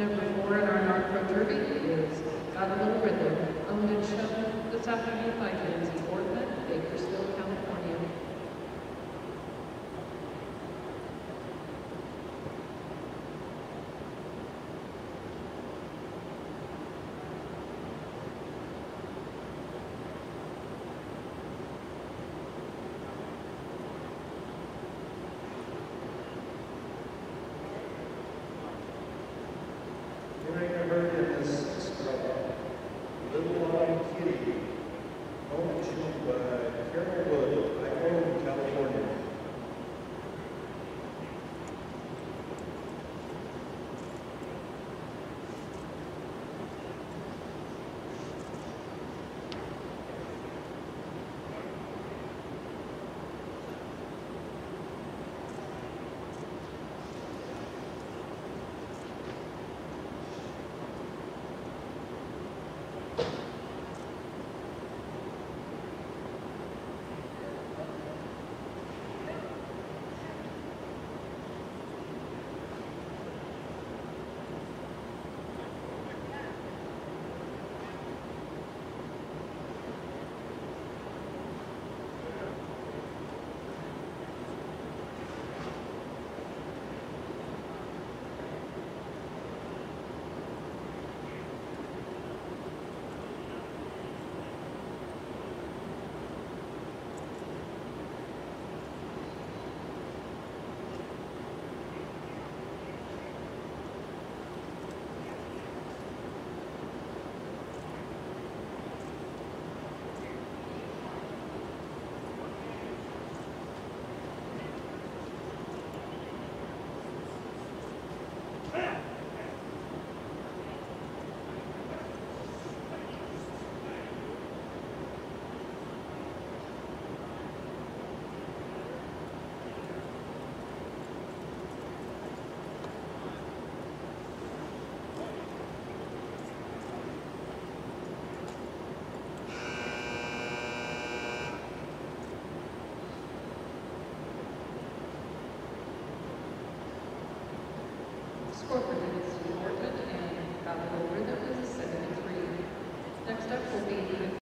Number 4 in our Narco Derby is Got a Little Rhythm, owned and shown this afternoon by Lyndsay Ortman, Bakersfield, California. Hearing a bird in this scrub, Little Line Kitty, home to Carol Wood, Reno, California. Score for Lyndsay Ortman and Got a Little Rhythm is a 7-3. Next up will be